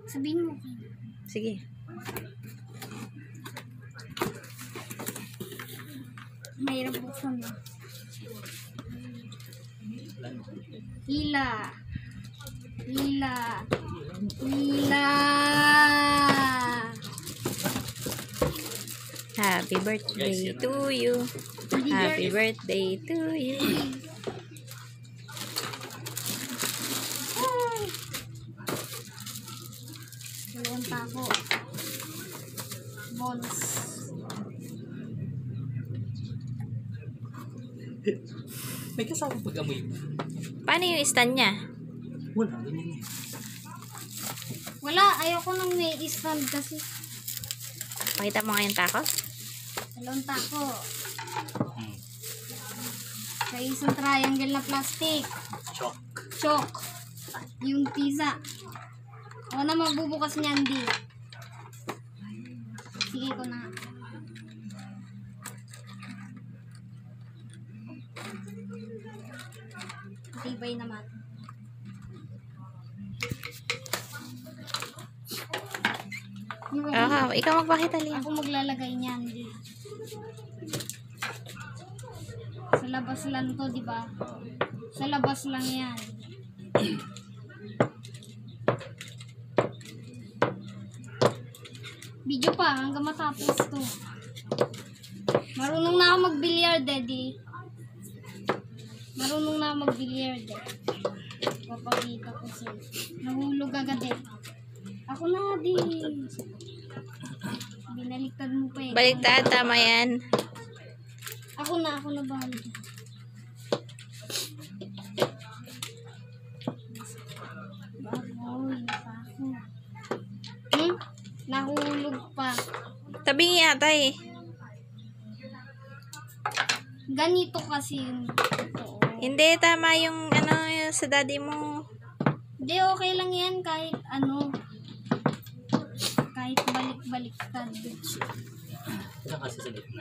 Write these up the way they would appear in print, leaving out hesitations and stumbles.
Sabihin mo. Sige. Mahirap buksan mo. Hila. Hila. Hila. Happy birthday to you. Happy birthday to you. Dalawang tako. Balls. May kasama pag-amoy ba? Paano yung stand niya? Wala, ganyan eh. Wala, ayoko nang may stand kasi. Pakita mo nga yung tako. Dalawang tako. Sa isang triangle na plastic. Chok. Chok. Yung pizza. Ako na magbubukas niyan, di. Sige ko na. Tibay naman. Ikaw magpakita, Liam. Ako maglalagay niyan, di. Sa labas lang to, di ba? Sa labas lang yan. Video pa hanggang matapos to. Marunong na ako mag-billiard, Daddy. Marunong na ako mag-billiard. Papakita ko sa'yo. Nahulog agad eh. Ako na, di. Binaliktad mo pa eh. Baliktad, tama yan. Ako na balik. Baboy, ako. Nahulog pa. Tabingi yata eh. Ganito kasi yung totoo. Hindi, tama yung ano yung sa daddy mo. Hindi, okay lang yan kahit ano. Kahit balik-baliktad. Ito kasi sa gitna.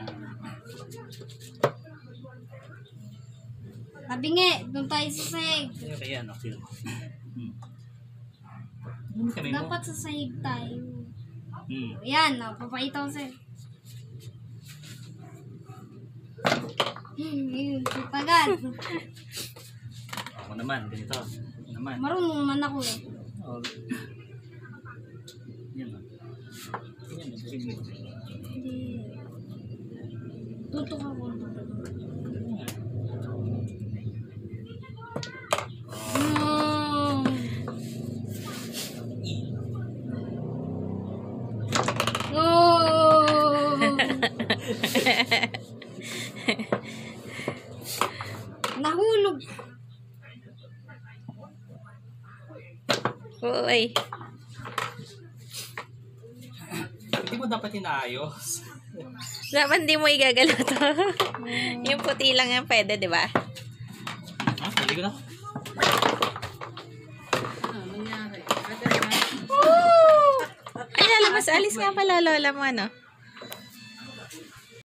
Tabingi, doon tayo sa sahig. Kaya ano, sino? Dapat sa sahig tayo. Hmm. Ayan, papakita ko sa'yo. Yun, pagad. Ako naman, ganito. Ako naman. Marunong naman ako eh. Oh. Yan o. Yan o. Hindi. Tutok ako. Nahulog. Uy. Hindi mo dapat inaayos. Dapat hindi mo igagalaw to. Yung puti lang yan pwede, di ba? Ha? Pwede ko na? Ay, lalabas. Alis nga pala, lola mo, ano?